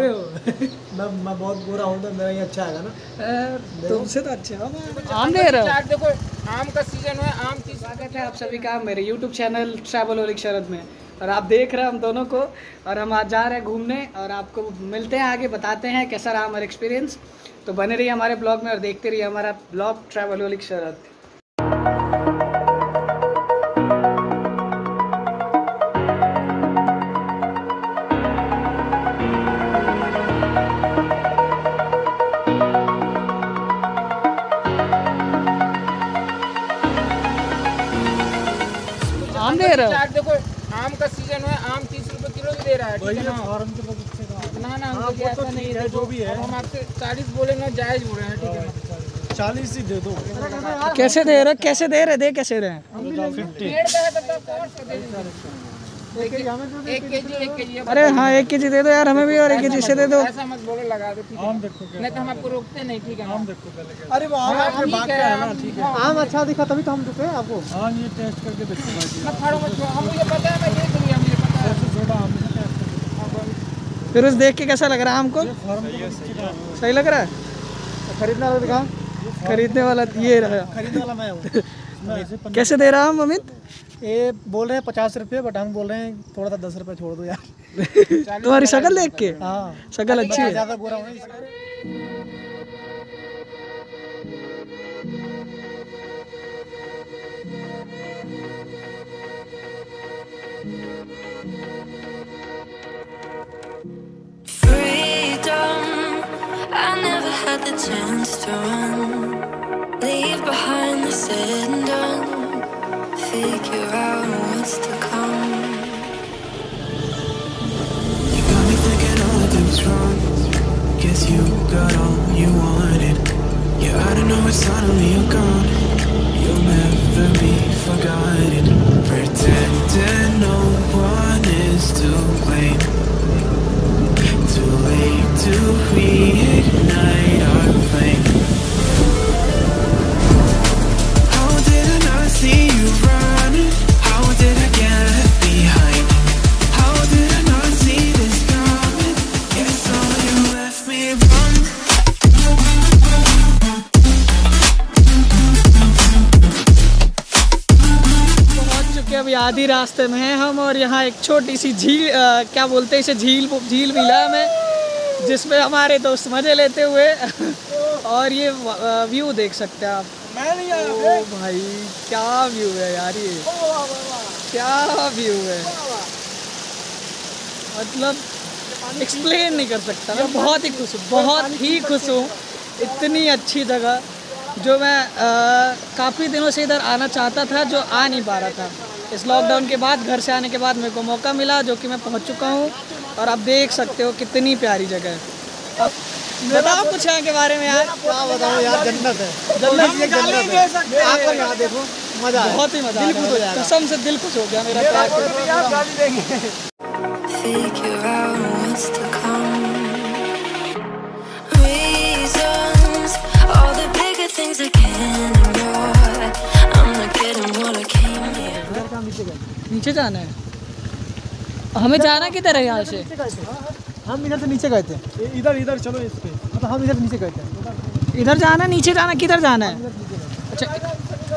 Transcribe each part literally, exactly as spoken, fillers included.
मैं मैं बहुत बुरा हूँ तो मेरा ये अच्छा है ना। तुमसे तो अच्छे हो। आम दे रहे हो? देखो आम का सीजन है, आम की स्वागत है आप सभी का मेरे यूट्यूब चैनल ट्रैवलहोलिक शरद में। और आप देख रहे हैं हम दोनों को, और हम आज जा रहे हैं घूमने, और आपको मिलते हैं आगे, बताते हैं कैसा रहा हमारा एक्सपीरियंस। तो बने रहिए हमारे ब्लॉग में और देखते रहिए हमारा ब्लॉग ट्रैवलहोलिक शरद। आम दे रहे हो? देखो आम का सीजन है, आम तीस रुपए किलो भी दे रहा है। ठीक है ना? ना ना हाँ, वो तो ठीक है, जो भी है। हम आपसे चालीस बोलेंगे, जायज बोल रहे हैं। ठीक है, चालीस ही दे दो। कैसे दे रहे? कैसे दे रहे? दे कैसे रहे? पेड़ का है तब तक और से दे दीजिए। एक केजी एक केजी। अरे हाँ, एक केजी दे दो यार हमें भी, और एक केजी से दे दो। ऐसा मत बोलो, लगा दो। ठीक है, नहीं तो हम आपको रोकते नहीं। ठीक है, आम देखो पहले। अरे वो आम आपके बाग का है ना। ठीक है, आम अच्छा दिखा तभी तो हम रुके आपको। हाँ, ये टेस्ट करके देखो भाई। मत फाड़ो मत, हम मुझे पता है, मैं देख लूंगा, मुझे पता है। सबसे छोटा आम है। फिर उस देख के कैसा लग रहा है हमको? सही लग रहा है? खरीदने वाला दिखा। खरीदने वाला ये रहा। खरीदने वाला मैं हूँ। कैसे दे रहा हम अमित? ये बोल रहे हैं पचास रुपये, बट हम बोल रहे हैं थोड़ा सा दस रुपये छोड़ दो यार। तुम्हारी शक्ल देख के? हाँ, शक्ल अच्छी है। ज़्यादा बुरा हूँ। I never had the chance to run, leave behind the said and done, figure out what's to come. You got me thinking all I did was wrong. Guess you got all you wanted. Yeah, I don't know why suddenly you're gone. You'll never be forgotten. Pretending no one is to blame. Too late to reignite our flame. How did I not see you running? How did I get left behind? How did I not see this coming? Yeah, so you left me run. पहुंच चुके अभी आधी रास्ते में हैं हम, और यहाँ एक छोटी सी झील, क्या बोलते हैं इसे, झील झील मिला हमें, जिसमें हमारे दोस्त मजे लेते हुए। और ये व्यू देख सकते हैं आप। मैं नहीं आया। ओ भाई क्या व्यू है यार, ये क्या व्यू है, मतलब एक्सप्लेन नहीं कर सकता। मैं बहुत ही खुश हूँ, बहुत ही खुश हूँ। इतनी अच्छी जगह जो मैं काफ़ी दिनों से इधर आना चाहता था, जो आ नहीं पा रहा था। इस लॉकडाउन के बाद, घर से आने के बाद मेरे को मौका मिला, जो कि मैं पहुंच चुका हूं। और आप देख सकते हो कितनी प्यारी जगह है। अब बताओ कुछ यहाँ के बारे में यार। क्या बताऊँ यार, जन्नत है, जन्नत ये जन्नत है। आकर यहाँ देखो, मजा है, बहुत ही मजा आ रहा है। कसम से दिल खुश हो गया मेरा। गाड़ी देंगे। Figure out what's to come. Reasons, all the bigger things I can ignore. I'm not getting what I came here. नीचे जाना है हमें? जाना किधर है यहाँ से? हम इधर से नीचे गए थे। इधर इधर चलो इसके, मतलब हम इधर नीचे गए थे। इधर जाना, नीचे जाना, किधर जाना है? अच्छा,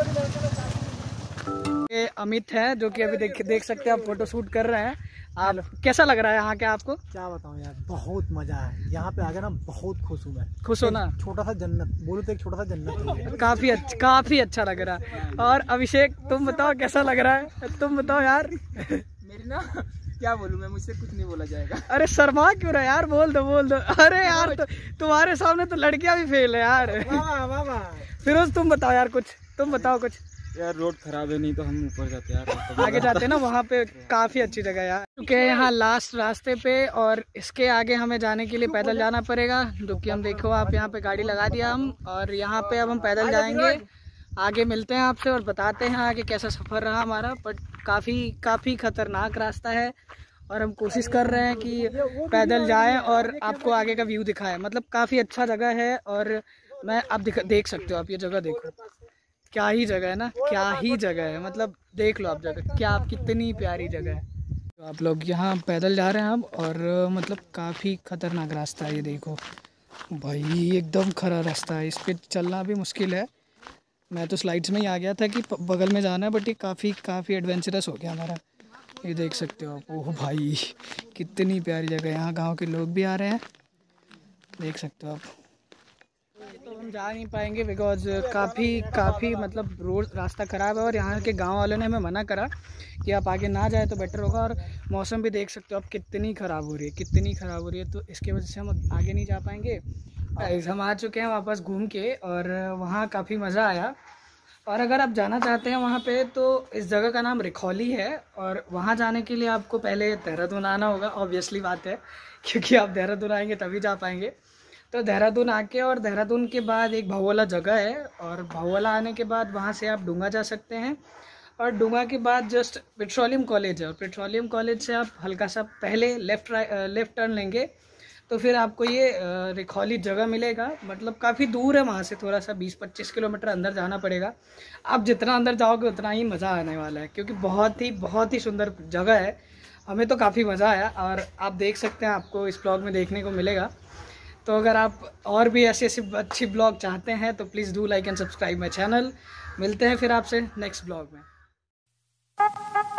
ये अमित है, जो कि अभी देख देख सकते हैं आप, फोटो शूट कर रहे हैं। आप कैसा लग रहा है यहाँ के आपको? क्या बताऊँ यार, बहुत मजा है यहाँ पे आके ना, बहुत खुश हूँ मैं। खुश हो ना? छोटा सा जन्नत बोलो तो एक छोटा सा जन्नत है। काफी अच्छा, काफी अच्छा लग रहा है। और अभिषेक तुम बताओ कैसा लग रहा है? तुम बताओ यार। मेरी ना क्या बोलूं मैं, मुझसे कुछ नहीं बोला जाएगा। अरे शर्मा क्यों रहा यार, बोल दो बोल दो। अरे यार तो, तुम्हारे सामने तो लड़कियां भी फेल है यार। वाह वाह वाह। फिरोज तुम बताओ यार कुछ, तुम बताओ कुछ। यार रोड खराब है, नहीं तो हम ऊपर जाते यार। आगे जाते ना, वहाँ पे काफी अच्छी जगह है यार। क्योंकि यहाँ लास्ट रास्ते पे, और इसके आगे हमें जाने के लिए पैदल जाना पड़ेगा, जो कि हम देखो आप यहाँ पे गाड़ी लगा दिया हम, और यहाँ पे अब हम पैदल जाएंगे। आगे मिलते हैं आपसे और बताते हैं आगे कैसा सफ़र रहा हमारा। बट काफ़ी काफ़ी ख़तरनाक रास्ता है, और हम कोशिश कर रहे हैं कि पैदल जाएं और आपको आगे का व्यू दिखाएं। मतलब काफ़ी अच्छा जगह है, और मैं आप देख सकते हो, आप ये जगह देखो, क्या ही जगह है ना, क्या ही जगह है। मतलब देख लो आप जगह, क्या आप, कितनी प्यारी जगह है। आप लोग यहाँ पैदल जा रहे हैं अब, और मतलब काफ़ी ख़तरनाक रास्ता है ये देखो भाई, एकदम खरा रास्ता है, इस पर चलना भी मुश्किल है। मैं तो स्लाइड्स में ही आ गया था कि बगल में जाना है, बट ये काफ़ी काफ़ी एडवेंचरस हो गया हमारा। ये देख सकते हो आप, ओह भाई कितनी प्यारी जगह है, यहाँ गांव के लोग भी आ रहे हैं, देख सकते हो आप। तो हम जा नहीं पाएंगे बिकॉज काफ़ी काफ़ी मतलब रोड रास्ता ख़राब है, और यहाँ के गांव वालों ने हमें मना करा कि आप आगे ना जाए तो बेटर होगा। और मौसम भी देख सकते हो आप कितनी ख़राब हो रही है, कितनी ख़राब हो रही है, तो इसकी वजह से हम आगे नहीं जा पाएंगे। हम आ चुके हैं वापस घूम के, और वहाँ काफ़ी मज़ा आया। और अगर आप जाना चाहते हैं वहाँ पे, तो इस जगह का नाम रिखौली है, और वहाँ जाने के लिए आपको पहले देहरादून आना होगा, ऑब्वियसली बात है, क्योंकि आप देहरादून आएंगे तभी जा पाएंगे। तो देहरादून आके, और देहरादून के बाद एक भवोला जगह है, और भवोला आने के बाद वहाँ से आप डूंगा जा सकते हैं, और डूंगा के बाद जस्ट पेट्रोलियम कॉलेज है, और पेट्रोलियम कॉलेज से आप हल्का सा पहले लेफ़्ट लेफ़्ट टर्न लेंगे तो फिर आपको ये रिखौली जगह मिलेगा। मतलब काफ़ी दूर है वहाँ से, थोड़ा सा बीस पच्चीस किलोमीटर अंदर जाना पड़ेगा। आप जितना अंदर जाओगे उतना ही मज़ा आने वाला है, क्योंकि बहुत ही बहुत ही सुंदर जगह है। हमें तो काफ़ी मज़ा आया, और आप देख सकते हैं, आपको इस ब्लॉग में देखने को मिलेगा। तो अगर आप और भी ऐसी ऐसी अच्छी ब्लॉग चाहते हैं तो please do like and subscribe my channel. मिलते हैं फिर आपसे नेक्स्ट ब्लॉग में।